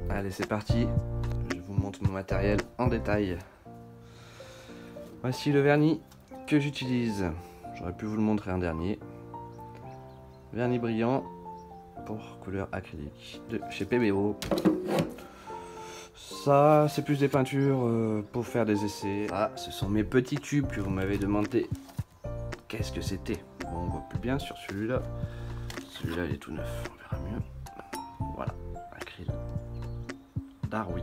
Allez, c'est parti. Je vous montre mon matériel en détail. Voici le vernis que j'utilise. J'aurais pu vous le montrer un dernier. Vernis brillant pour couleur acrylique de chez PBO. Ça, c'est plus des peintures pour faire des essais. Ah, ce sont mes petits tubes que vous m'avez demandé. Qu'est-ce que c'était? Bon, on voit plus bien sur celui-là. Celui-là, il est tout neuf. On verra mieux. Voilà, acryl. Darwi.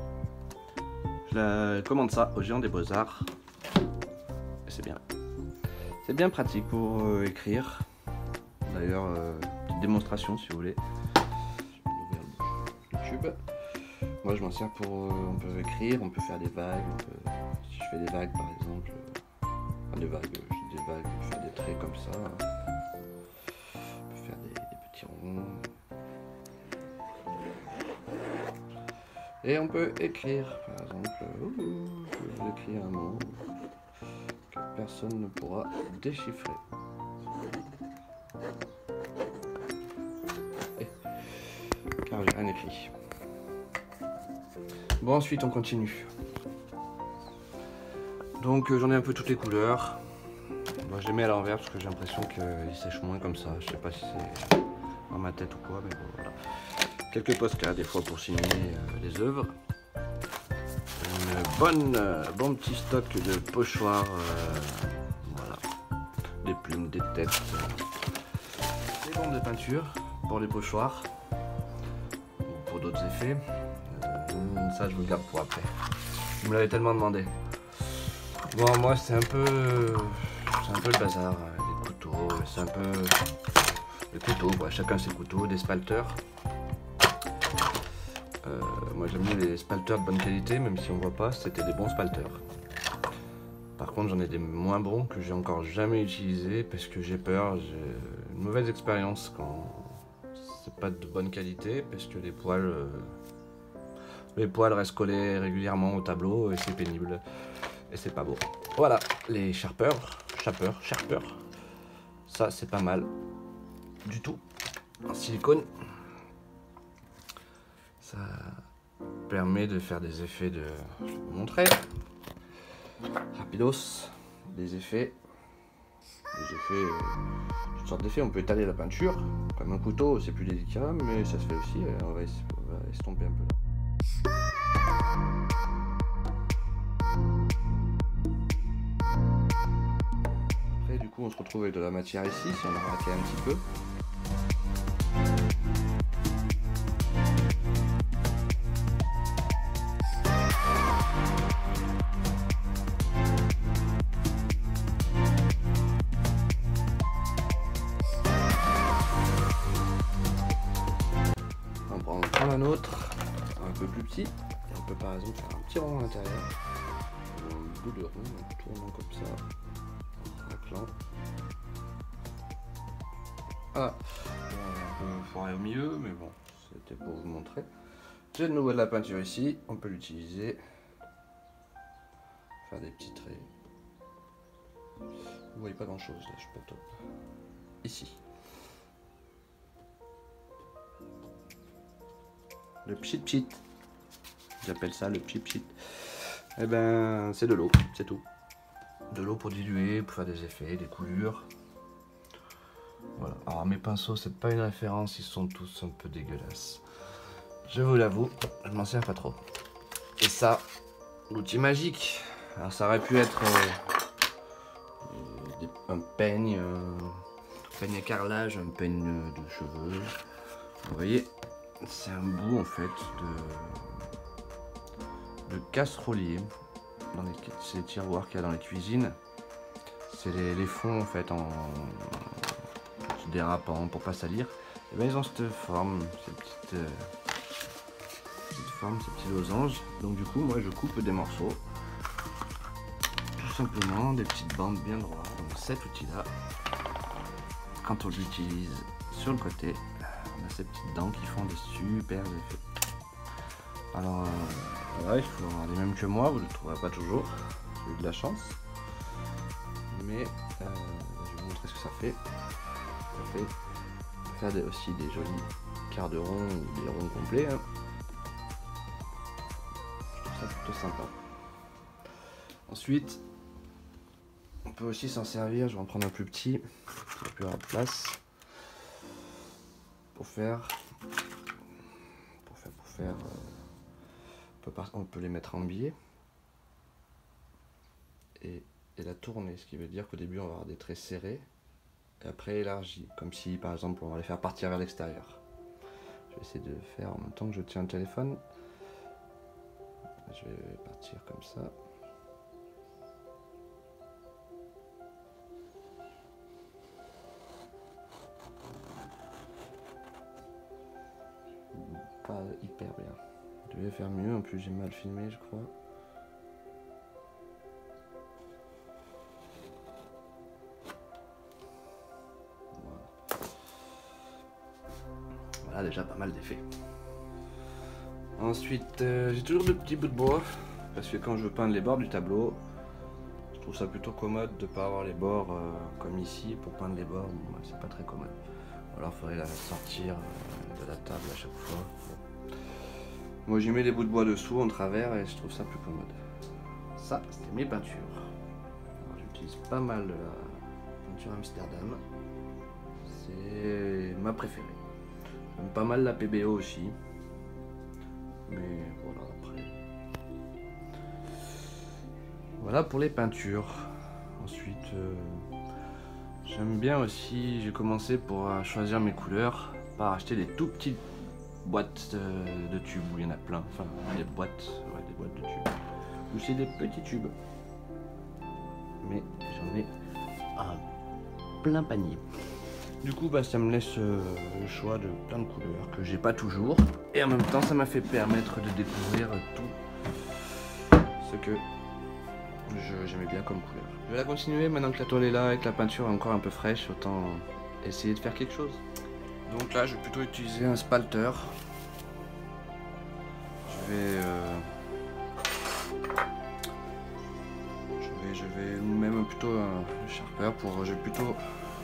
Je commande ça au Géant des Beaux-Arts. C'est bien. C'est bien pratique pour écrire. D'ailleurs, petite démonstration si vous voulez. Je vais ouvrir le tube. Moi je m'en sers pour... on peut écrire, on peut faire des vagues. Si je fais des vagues par exemple, des vagues, je dis des vagues, on peut faire des traits comme ça. On peut faire des petits ronds. Et on peut écrire, par exemple, je vais écrire un mot que personne ne pourra déchiffrer. Car j'ai rien écrit. Bon, ensuite on continue. Donc j'en ai un peu toutes les couleurs. Moi je les mets à l'envers parce que j'ai l'impression qu'ils sèchent moins comme ça. Je sais pas si c'est dans ma tête ou quoi, mais bon, voilà. Quelques postcards des fois pour signer les œuvres. Bon petit stock de pochoirs. Voilà. Des plumes, des têtes. Des bombes de peinture pour les pochoirs. Ou pour d'autres effets. Ça je vous le garde pour après. Vous me l'avez tellement demandé. Bon, moi c'est un peu le bazar. Les couteaux, c'est un peu les couteaux quoi. Chacun ses couteaux, des spalters. Moi j'aime bien les spalters de bonne qualité, même si on voit pas, c'était des bons spalters. Par contre j'en ai des moins bons que j'ai encore jamais utilisés parce que j'ai peur, j'ai une mauvaise expérience quand c'est pas de bonne qualité parce que les poils restent collés régulièrement au tableau et c'est pénible et c'est pas beau. Voilà, les sharpers, ça c'est pas mal du tout en silicone. Ça permet de faire des effets de... Je vais vous montrer. Rapidos. Des effets. Toutes sortes d'effets. On peut étaler la peinture. Comme un couteau, c'est plus délicat, mais ça se fait aussi. On va estomper un peu là. Après, du coup, on se retrouve avec de la matière ici, si on a raté un petit peu. On prend un autre, un peu plus petit, et on peut par exemple faire un petit rond à l'intérieur, un bout de rond, en tournant comme ça, en raclant. Ah, on ferait au milieu, mais bon, c'était pour vous montrer. J'ai de nouveau de la peinture ici, on peut l'utiliser, faire des petits traits. Vous voyez pas grand chose là, je suis pas top. Ici. Le pchit-pchit. J'appelle ça le pchit-pchit. Eh ben, c'est de l'eau, c'est tout. De l'eau pour diluer, pour faire des effets, des coulures. Voilà. Alors mes pinceaux, c'est pas une référence, ils sont tous un peu dégueulasses. Je vous l'avoue, je m'en sers pas trop. Et ça, l'outil magique. Alors ça aurait pu être un peigne à carrelage, un peigne de cheveux. Vous voyez, c'est un bout en fait de casserolier dans ces tiroirs qu'il y a dans les cuisines. C'est les fonds en fait en dérapant pour pas salir. Et bien ils ont cette forme, ces petites formes, ces petits losanges. Donc du coup moi je coupe des morceaux, tout simplement des petites bandes bien droites. Donc cet outil là, quand on l'utilise sur le côté, on a ces petites dents qui font des super effets. Alors voilà, il faut avoir les mêmes que moi, vous ne le trouverez pas toujours, j'ai eu de la chance. Mais je vais vous montrer ce que ça fait. Ça fait faire aussi des jolis quarts de rond ou des ronds complets. Hein. plutôt sympa. Ensuite, on peut aussi s'en servir, je vais en prendre un plus petit, il n'y a plus de place, pour faire on peut les mettre en biais et la tourner, ce qui veut dire qu'au début on va avoir des traits serrés et après élargis, comme si par exemple on va les faire partir vers l'extérieur. Je vais essayer de faire en même temps que je tiens le téléphone. Je vais partir comme ça. Pas hyper bien. Je devais faire mieux, en plus j'ai mal filmé je crois. Voilà déjà pas mal d'effets. Ensuite j'ai toujours de petits bouts de bois parce que quand je veux peindre les bords du tableau, je trouve ça plutôt commode de ne pas avoir les bords comme ici. Pour peindre les bords, bon, c'est pas très commode. Ou alors il faudrait la sortir de la table à chaque fois. Bon. Moi j'y mets des bouts de bois dessous en travers et je trouve ça plus commode. Ça c'était mes peintures. J'utilise pas mal de la peinture Amsterdam. C'est ma préférée. J'aime pas mal la PBO aussi. Mais voilà, après. Voilà pour les peintures. Ensuite, j'aime bien aussi, j'ai commencé pour choisir mes couleurs par acheter des tout petites boîtes de tubes où il y en a plein. Enfin, des boîtes de tubes. Ou c'est des petits tubes. Mais j'en ai un plein panier. Du coup, ça me laisse le choix de plein de couleurs que j'ai pas toujours. Et en même temps, ça m'a fait permettre de découvrir tout ce que j'aimais bien comme couleur. Je vais la continuer maintenant que la toile est là et que la peinture est encore un peu fraîche. Autant essayer de faire quelque chose. Donc là, je vais plutôt utiliser un spalter. Je vais même plutôt un sharper pour. Je vais plutôt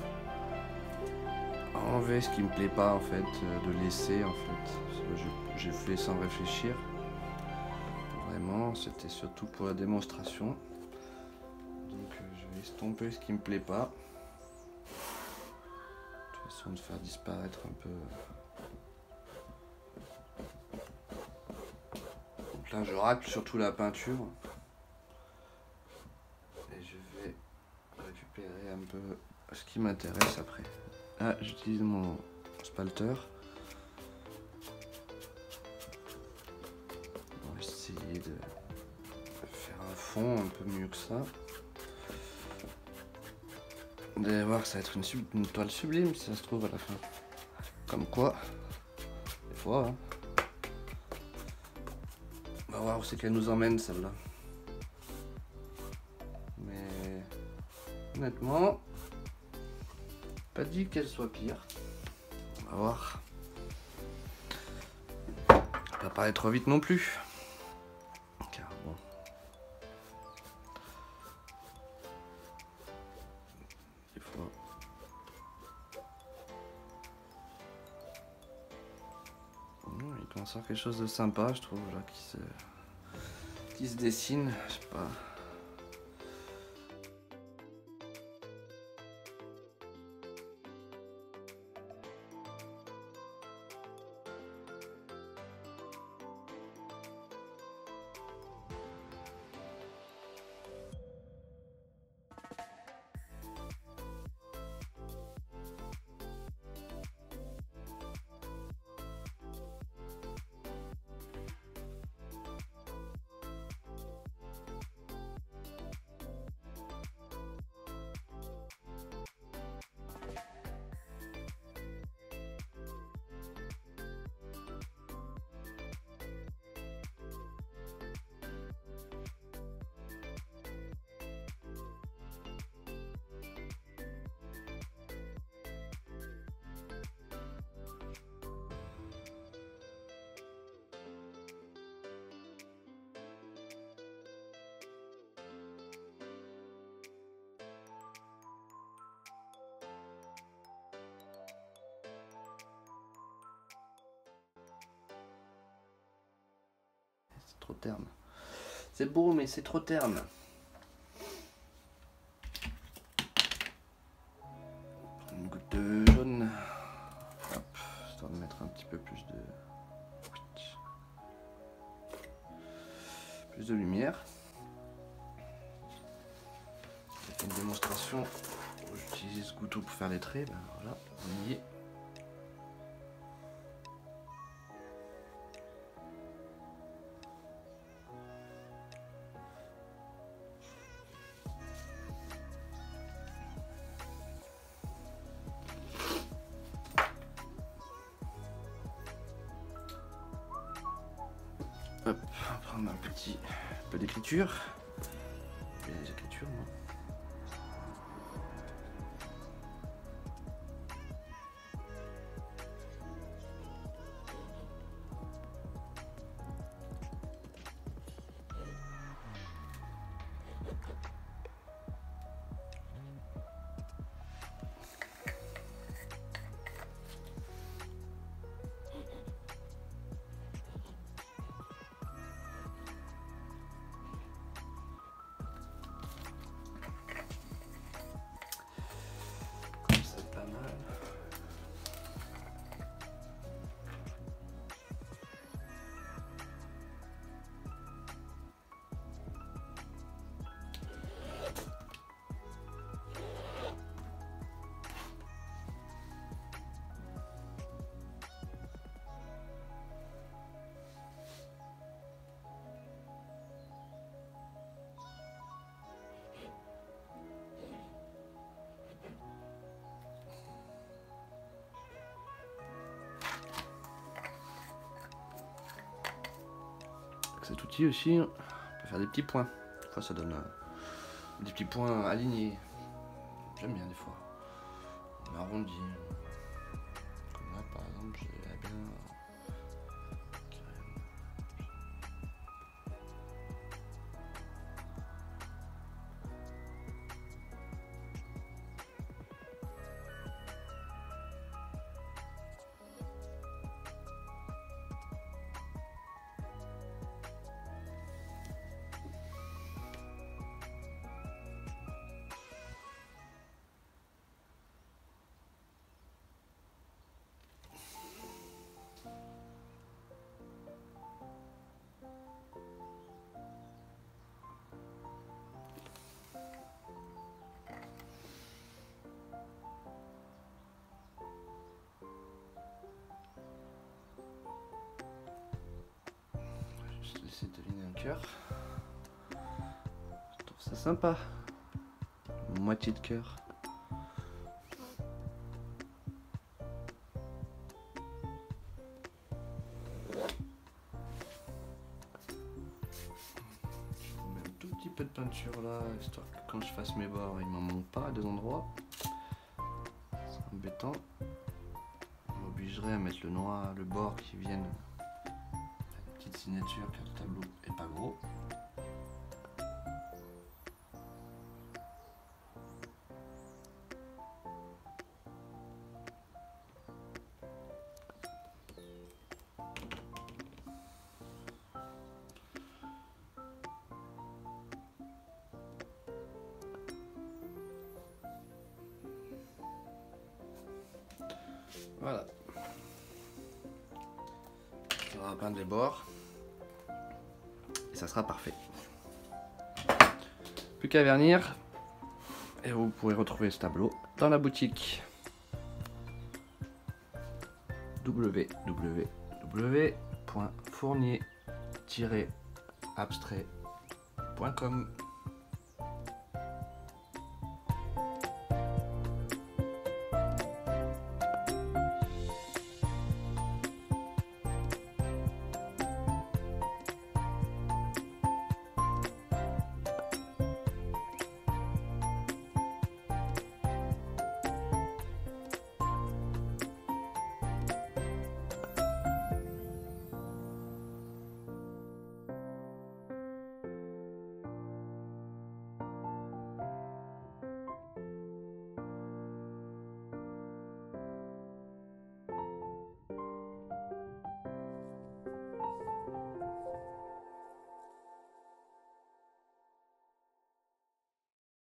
enlever ce qui me plaît pas en fait, de laisser en fait. J'ai fait sans réfléchir. Vraiment, c'était surtout pour la démonstration. Donc je vais estomper ce qui me plaît pas. De toute façon, de faire disparaître un peu. Donc là, je racle surtout la peinture. Et je vais récupérer un peu ce qui m'intéresse après. Là, j'utilise mon spalter. On va essayer de faire un fond un peu mieux que ça. Vous allez voir que ça va être une toile sublime si ça se trouve à la fin. Comme quoi, des fois, hein. On va voir où c'est qu'elle nous emmène celle-là. Mais honnêtement, pas dit qu'elle soit pire. On va voir. Ça va pas aller trop vite non plus. Car bon. Des fois. Il commence à faire quelque chose de sympa, je trouve, là, qui se dessine. Je sais pas. Trop terne. C'est beau, mais c'est trop terne. Une goutte de jaune. Hop, histoire de mettre un petit peu plus de lumière. J'ai fait une démonstration où j'utilise ce couteau pour faire les traits. Ben voilà, on y est. Hop, on va prendre un petit peu d'écriture. Il y a des écritures, moi. Cet outil aussi, on peut faire des petits points. Des fois ça donne des petits points alignés. J'aime bien des fois. On arrondit. Comme là par exemple, j'ai bien. Juste essayer de deviner un cœur. Je trouve ça sympa. Une moitié de cœur. Tout petit peu de peinture là, histoire que quand je fasse mes bords, il m'en manque pas à des endroits. C'est embêtant. On m'obligerait à mettre le noir, le bord qui vienne. La petite signature car le tableau est pas gros. Voilà. On va peindre les bords. Et ça sera parfait. Plus qu'à vernir. Et vous pourrez retrouver ce tableau dans la boutique. www.fournier-abstrait.com